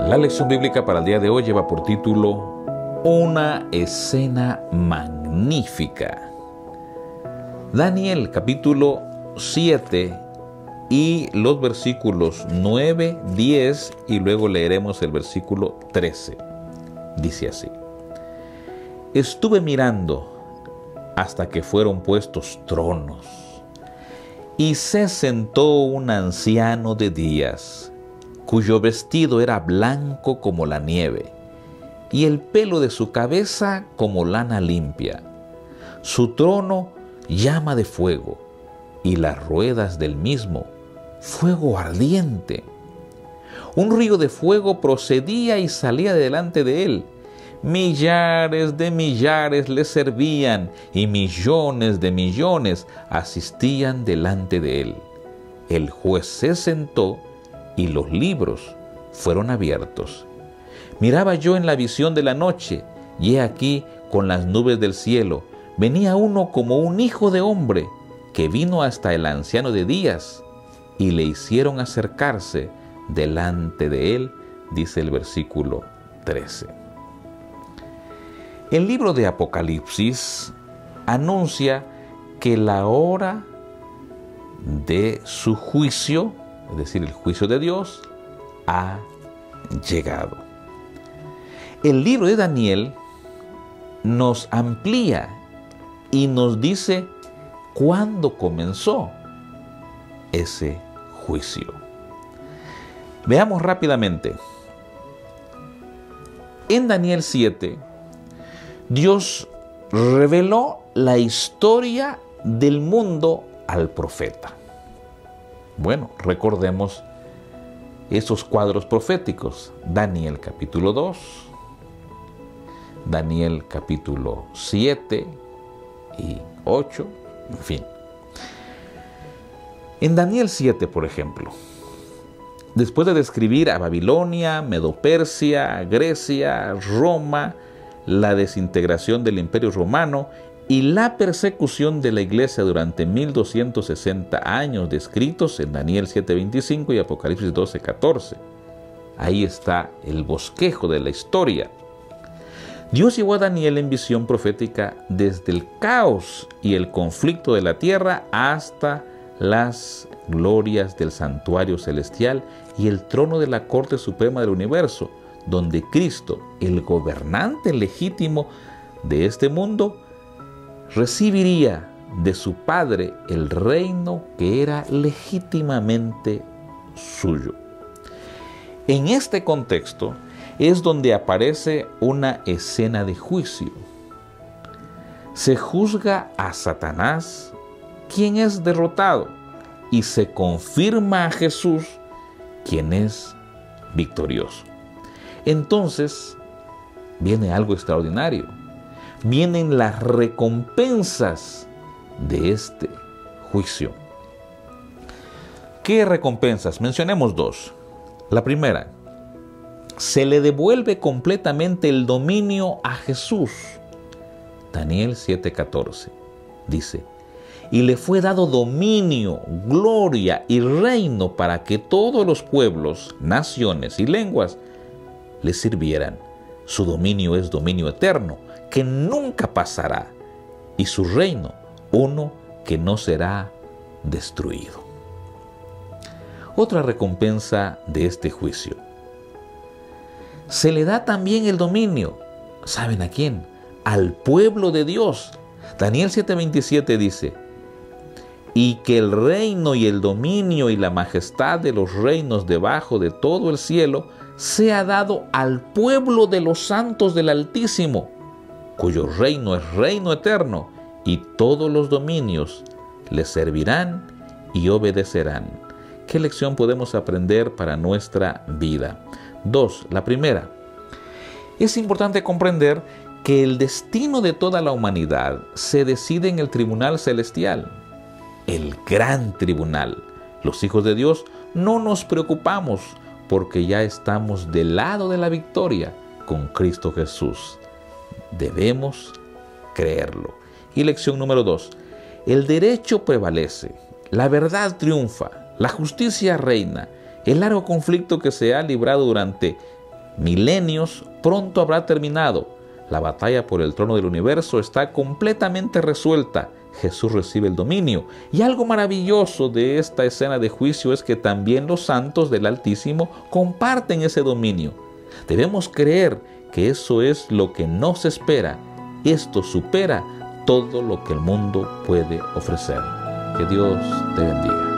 La lección bíblica para el día de hoy lleva por título Una escena magnífica. Daniel capítulo 7 y los versículos 9, 10 y luego leeremos el versículo 13. Dice así: Estuve mirando hasta que fueron puestos tronos, y se sentó un anciano de días, cuyo vestido era blanco como la nieve, y el pelo de su cabeza como lana limpia. Su trono llama de fuego, y las ruedas del mismo fuego ardiente. Un río de fuego procedía y salía delante de él. Millares de millares le servían, y millones de millones asistían delante de él. El juez se sentó, y los libros fueron abiertos. Miraba yo en la visión de la noche, y he aquí, con las nubes del cielo, venía uno como un hijo de hombre, que vino hasta el anciano de días, y le hicieron acercarse delante de él, dice el versículo 13. El libro de Apocalipsis anuncia que la hora de su juicio, es decir, el juicio de Dios, ha llegado. El libro de Daniel nos amplía y nos dice cuándo comenzó ese juicio. Veamos rápidamente. En Daniel 7, Dios reveló la historia del mundo al profeta. Bueno, recordemos esos cuadros proféticos. Daniel capítulo 2, Daniel capítulo 7 y 8, en fin. En Daniel 7, por ejemplo, después de describir a Babilonia, Medo-Persia, Grecia, Roma, la desintegración del Imperio Romano y la persecución de la iglesia durante 1260 años descritos en Daniel 7:25 y Apocalipsis 12:14. Ahí está el bosquejo de la historia. Dios llevó a Daniel en visión profética desde el caos y el conflicto de la tierra hasta las glorias del santuario celestial y el trono de la corte suprema del universo, donde Cristo, el gobernante legítimo de este mundo, recibiría de su Padre el reino que era legítimamente suyo. En este contexto es donde aparece una escena de juicio. Se juzga a Satanás, quien es derrotado, y se confirma a Jesús, quien es victorioso. Entonces viene algo extraordinario. Vienen las recompensas de este juicio. ¿Qué recompensas? Mencionemos dos. La primera, se le devuelve completamente el dominio a Jesús. Daniel 7:14 dice: y le fue dado dominio, gloria y reino para que todos los pueblos, naciones y lenguas le sirvieran. Su dominio es dominio eterno, que nunca pasará, y su reino, uno que no será destruido. Otra recompensa de este juicio. Se le da también el dominio, ¿saben a quién? Al pueblo de Dios. Daniel 7:27 dice: y que el reino y el dominio y la majestad de los reinos debajo de todo el cielo sea dado al pueblo de los santos del Altísimo, cuyo reino es reino eterno, y todos los dominios le servirán y obedecerán. ¿Qué lección podemos aprender para nuestra vida? 2. La primera, es importante comprender que el destino de toda la humanidad se decide en el tribunal celestial, el gran tribunal. Los hijos de Dios no nos preocupamos porque ya estamos del lado de la victoria con Cristo Jesús. Debemos creerlo. Y lección número 2. El derecho prevalece, la verdad triunfa, la justicia reina. El largo conflicto que se ha librado durante milenios pronto habrá terminado. La batalla por el trono del universo está completamente resuelta. Jesús recibe el dominio. Y algo maravilloso de esta escena de juicio es que también los santos del Altísimo comparten ese dominio. Debemos creer que eso es lo que nos espera. Esto supera todo lo que el mundo puede ofrecer. Que Dios te bendiga.